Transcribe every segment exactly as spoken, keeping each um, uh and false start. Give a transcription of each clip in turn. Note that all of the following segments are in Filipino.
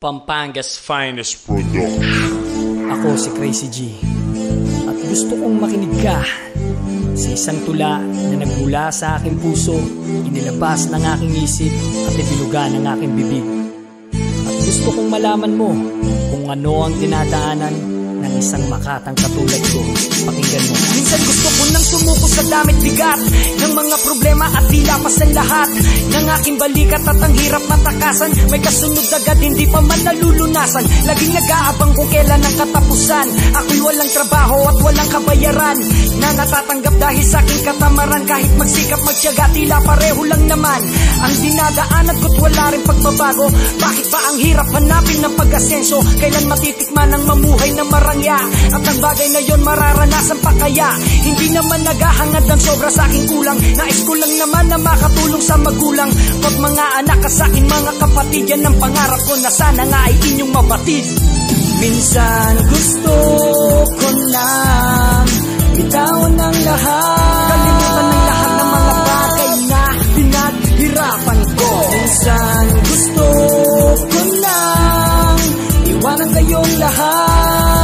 Pampanga's finest production. Ako si Crazy G at gusto kong makinig ka sa isang tula na nagmula sa aking puso, inilabas ng aking isip at ibinuga ng aking bibig. At gusto kong malaman mo kung ano ang dinadaanan ng isang makatang katulad ko. Pakinggan mo. Minsan gusto ko nang sumuko sa damit bigat ng mga problema at tila pasan lahat ng aking balikat at ang hirap matakasan. May kasunod agad hindi pa man nalulunasan. Laging nag-aabang kung kailan ang katapusan. Ako'y walang trabaho at walang kabayaran na natatanggap dahil sa aking katamaran. Kahit magsikap magtiyaga tila pareho lang naman ang dinadaanan ko't wala rin pagbabago. Bakit pa ang hirap hanapin ng pag-asenso? Kailan matitikman ang mamuhay ng marami? At ang bagay na yon mararanasan pa kaya? Hindi naman naghahangad ng sobra sa aking kulang. Nais ko lang naman na makatulong sa magulang ko't mga anak ka sa aking mga kapatid. Yan ang pangarap ko na sana nga ay inyong mabatid. Minsan gusto ko lang bitawan ng lahat, kalimutan ng lahat ng mga bagay na pinaghirapan ko. Minsan gusto ko lang iwanan kayong lahat,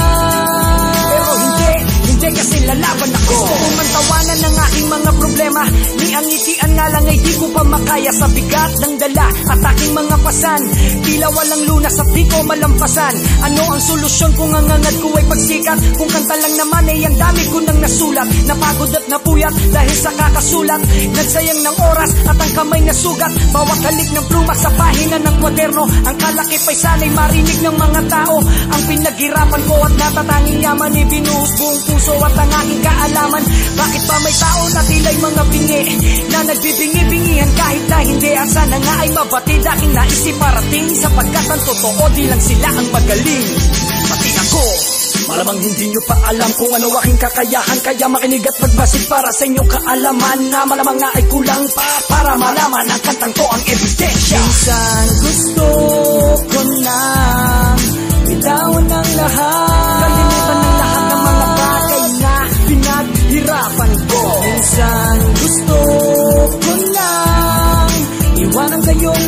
kasi lalaban ako. Gusto kong mantawanan ng aking mga problema, ni ang ngitian nga lang ay di ko pa makaya sa bigat ng dala at aking mga pasan. Tila walang lunas at di ko malampasan. Ano ang solusyon kung ang angad ko ay pagsikat? Kung kanta lang naman ay ang dami ko nang nasulat. Napagod at napuyat dahil sa kakasulat, nagsayang ng oras at ang kamay nasugat. Bawat halik ng pluma sa pahina ng kwaderno, ang kalakip ay sana'y marinig ng mga tao. Ang pinaghirapan ko at natatanging yaman ay binuhos buong puso at ang aking kaalaman. Bakit pa may tao na tila'y mga bingi na nagbibingi-bingihan kahit na hindi? At sana nga ay mabatid aking naisip parating, sapagkat ang totoo di lang sila ang magaling, pati ako. Malamang hindi nyo pa alam kung ano aking kakayahan, kaya makinig at magbasid para sa inyong kaalaman na malamang nga ay kulang pa para malaman ang kantang ko ang ebidensya. Minsan gusto ko lang bitawan ng lahat, kalimutan ng lahat ng mga bagay na pinaghirapan ko. Minsan gusto ko lang iwanan kayong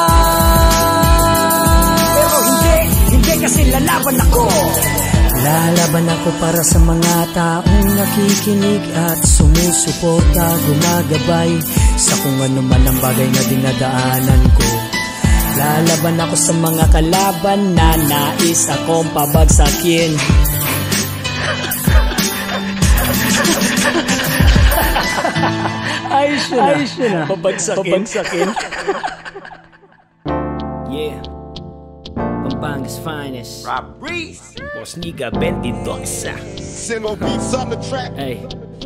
lahat, pero hindi, hindi kasi lalaban ako. Lalaban ako para sa mga taong nakikinig at sumusuporta, gumagabay sa kung ano man ang bagay na dinadaanan ko. Lalaban ako sa mga kalaban na nais akong pabagsakin. Ayos yun na. Ayos yun na. Pabagsakin. Pabagsakin. Yeah. Pampanga's finest. Rob Reese. Boss Niga twenty-two. Simo beats on the track. Hey.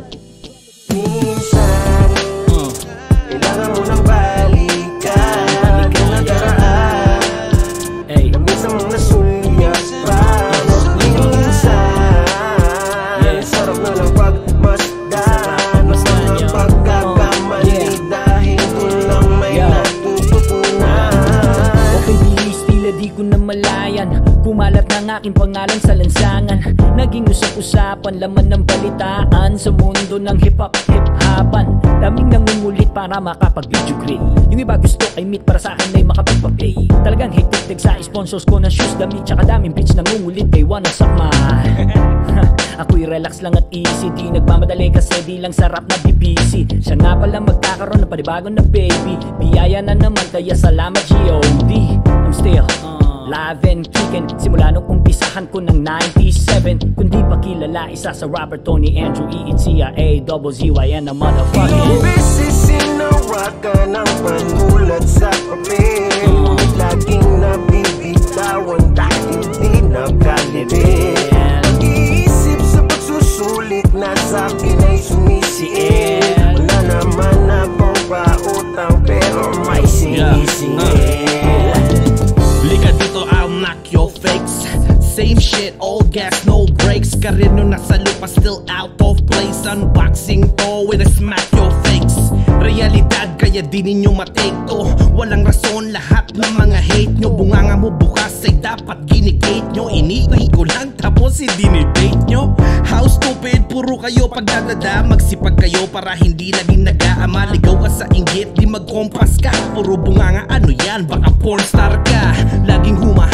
Minsan, uh. kailangan mo ng balikan. Balikan ng daraan. Hey. Na minsan mong nasulyap pa. Minsan, yeah. Sarap na lang pagmasdan ng mga pagkakamali, uh. dahil kulang may yeah. natututunan. Okay, bilis, tila di ko na malayan. Kumalat ng aking pangalan sa lansangan. Naging usap-usapan, laman ng balitaan sa mundo ng hip-hop, hip-hopan. Daming nangungulit para makapag-video grill. Yung iba gusto ay meet, para sa akin ay makapagpa-play. Talagang higtig-tig sa sponsors ko ng shoes, damit, tsaka daming bitch nangungulit. They wanna suck my ako'y relax lang at easy, di nagmamadali kasi di lang sarap na B B C. Siya nga pala magkakaroon ng panibago na baby. Biyaya na naman kaya salamat G O D. I'm still uh, live and kicking simula nung umpisahan ko ng ninety-seven. Kung di pa kilala, isa sa rapper Tony Andrew, E N C R A double Z Y N na motherfucking. Ilang beses sinawakan ng panulat sa papel, uh, laging nabibitawan dahil di nakalibin. Pag-iisip sa pagsusulit na sa akin ay sumisiil. Wala naman akong pautang pero may sinisingil. Liga dito, I'll knock your face. Same shit, all gas, no brakes. Karir nyo nasa lupa, still out of place. Unboxing to with a smack your face. Realidad, kaya di ninyo matake to. Walang rason, lahat ng mga hate nyo. Bunganga mo bukas ay dapat ginigate nyo. Iniwi ko lang tapos i-dinidate nyo. How stupid, puro kayo pagdadada. Magsipag kayo para hindi laging nag-aama. Ligaw ka sa inggit, di magkompas ka. Puro bunganga, ano yan, baka pornstar ka. Laging huma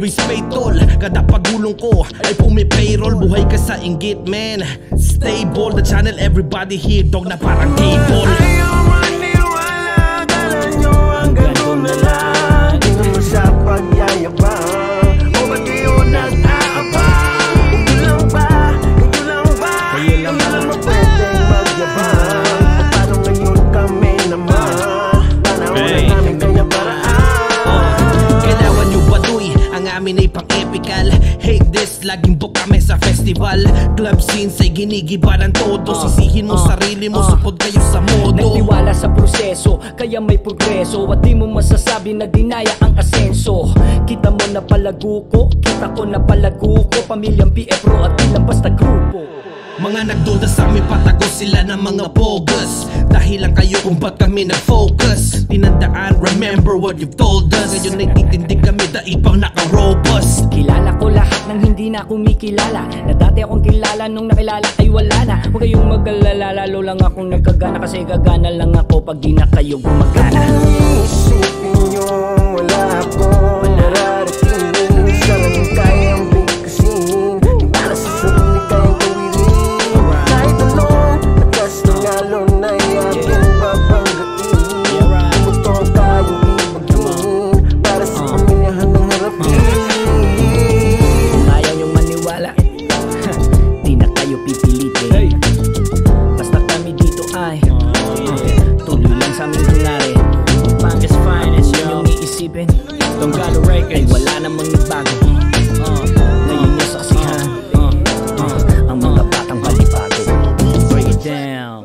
always pay toll. Kada pagulong ko ay pumi-payroll. Buhay ka sa inggit, man. Stable, the channel, everybody here, dog na parang cable. Ayaw maniwala, kala nyo ang ganun na lang. Di naman sa pagyayabang, o ba't kayo nag-aabang? Ito lang ba, ito lang ba, ito lang mapwedeng magyabang? Paano ngayon kami naman, panahon na namin kaya paraan? Kailangan nyo baduy, ang amin ay pang-epical. Hate this, laging book kami sa festival. Club scenes ay ginigiba ng todo. Sisihin mo sarili mo, supod kayo sa modo. Nagtiwala sa proseso, kaya may progreso. At di mo masasabi na dinaya ang asenso. Kita mo na palago ko, kita ko na palago ko. Pamilyang P F Pro at ilang basta grupo. Mga nagduda sa amin, patago sila ng mga bogus. Dahil lang kayo kung ba't kami nag-focus. Tinandaan, remember what you've told us. Ngayon nagtitindig kami, daipang naka-robust. Kilala ko lahat ng hindi na kumikilala. Na dati akong kilala nung nakilala ay wala na. Huwag kayong mag-alala, lalo lang akong nagkagana. Kasi gagana lang ako pag di na kayo gumagana. Isipin nyo wala akong nararating. Saan kayang bigkasin, di para sa sarili kayang kawirin. Kahit anong tagas ng alon na yakin babanggain. Kung ito kayang ibagin, para sa pamilyahan ng harapin. Kung ayaw nyong maniwala, di na kayo pipilitin. Basta kami dito ay tuloy lang sa aming tunari. Pangkas finest, yun yung iisipin. Donggalo Records, ay wala namang nagbago. Ngayon yung saksihan ang mga batang balibago. Break it down.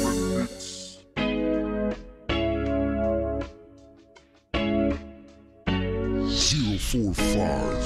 zero four five.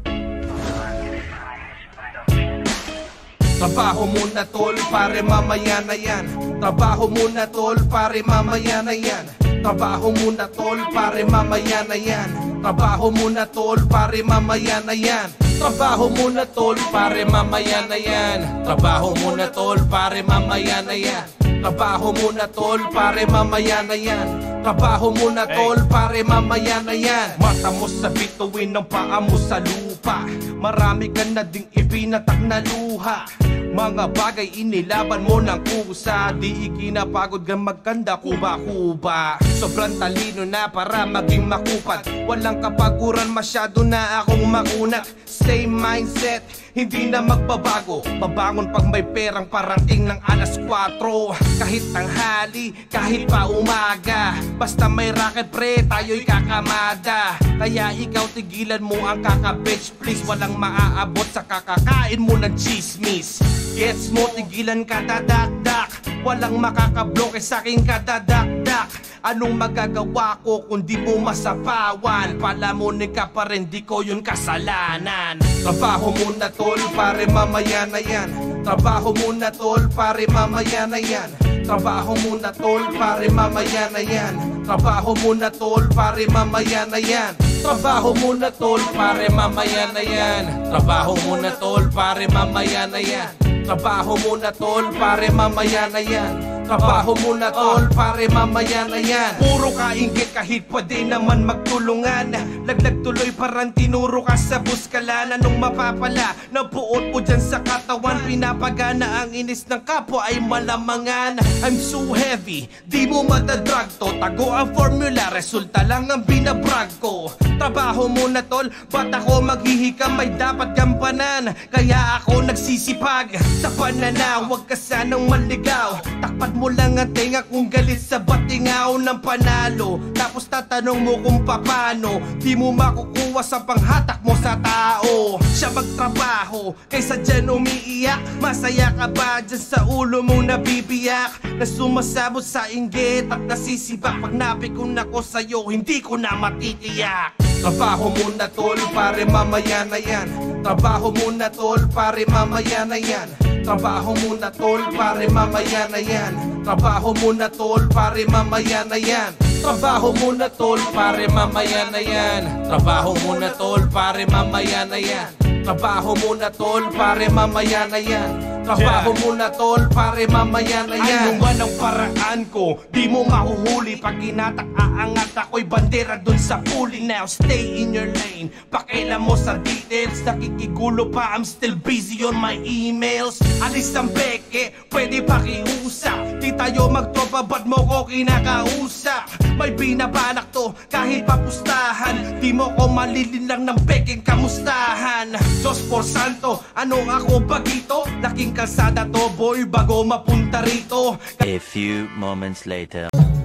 Trabaho muna tol, pare mamaya na yan. Trabaho muna tol, pare mamaya na yan. Trabaho muna tol, pare mamaya na yan. Trabaho muna tol, pare mamaya na yan. Trabaho muna tol, pare mamaya na yan. Trabaho muna tol, pare mamaya na yan. Trabaho muna tol, pare mamaya na yan. Trabaho muna tol, pare mamaya na yan. Mata mo sa bituin ng paa mo sa lupa. Marami ka na ding ibinatak na luha. Mga bagay inilaban mo ng kusa. Di ikinapagod kang magkanda kuba-kuba. Sobrang talino na para maging makupat. Walang kapaguran, masyado na akong makunat. Same mindset, hindi na magbabago. Babangon pag may perang parating ng alas kwatro. Kahit tanghali, kahit pa umaga. Basta may racket pre, tayo'y kakamada. Kaya ikaw tigilan mo ang kakabitch please. Walang maaabot sa kakakain mo ng chismis. Gets mo, tigilan ka dadakdak. Walang makakabloke sa aking kadadakdak. Anong magagawa ko kung di mo masapawan? Palamunin ka pa rin, di ko yun kasalanan. Trabaho muna tol, pare mamaya na yan. Trabaho muna tol, pare mamaya na yan. Trabaho muna tol, pare mamaya na yan. Trabaho muna tol, pare mamaya na yan. Trabaho muna tol, pare mamaya na yan. Trabaho muna tol, pare mamaya na yan. Trabaho muna tol, pare mamaya na yan. Trabaho muna tol, pare mamaya na yan. Puro kainggit kahit pwede naman magtulungan. Laglag tuloy parang tinuro ka sa buskalan. Anong mapapala na buot mo dyan sa katawan? Pinapagana ang inis ng kapwa ay malamangan. I'm so heavy, di mo matadrag to. Tago ang formula, resulta lang ang binabrag ko. Trabaho muna tol, ba't ako maghihikam? May dapat gampanan, kaya ako nagsisipag sa pananaw. Huwag ka sanang maligaw, takpat mo lang ang tenga kung galit sa batingaw ng panalo. Tapos tatanong mo kung paano, di mo makukuha sa panghatak mo sa tao. Siya magtrabaho, kaysa dyan umiiyak. Masaya ka ba dyan sa ulo mong nabibiyak? Na sumasabot sa inggit at nasisibak. Pag napikon ako sa'yo, hindi ko na matitiyak. Trabaho muna tol, pare mamaya na yan. Trabaho muna tol, pare mamaya na yan. Trabaho muna tol, pare mamaya na yan. Trabaho muna tol, pare mamaya na yan. Trabaho muna tol, pare mamaya na yan. Trabaho muna tol, pare mamaya na yan. Trabaho muna tol, pare mamaya na yan. Trabaho muna tol, pare mamaya na yan. Ano man ang paraan ko, di mo mahuhuli. Pag inatak aangat ako'y bandera dun sa puli. Now stay in your lane, pakailan mo sa details. Nakikigulo pa, I'm still busy on my emails. Alis ang peke, pwede pakiusap. Di tayo magtropa, ba't mo ko kinakausap? May binabanak to, kahit papustahan. Di mo ko malilin lang ng peking kamustahan. Diyos por santo, ano ako ba dito? Laking kalsada to boy, bago mapunta rito. A few moments later.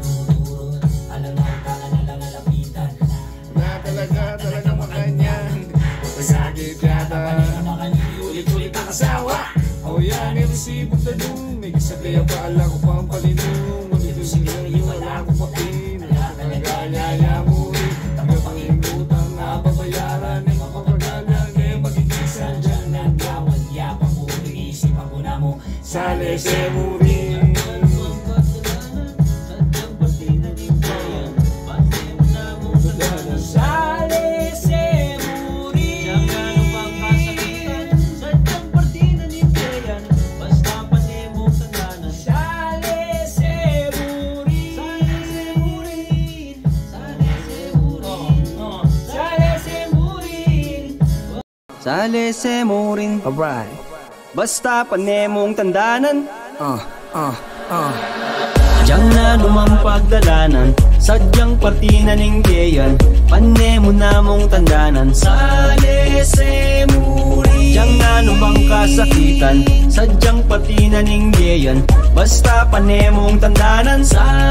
Na talaga, talaga makanyan. Pagkagit yata, ulit-ulit ang asawa. O yan, may resibog na dun. May kasabay ang paala ko pang palinong. Mag-itusin yung wala ko pakin. Nagagaya mo rin. Nagapangingutang na babayaran. Ay mapapagalan, ay magigisan dyan. Nagawad yapang mo, isip ako na mo. Sale se murin. Sale se murin. Alright. Basta panemong tandanan. Ah, ah, ah. Diyang na lumampagdalanan. Sadyang parti na ninggeyan. Panemo na mong tandanan. Sale se murin. Diyang na lumang kasakitan. Sadyang parti na ninggeyan. Basta panemong tandanan. Sale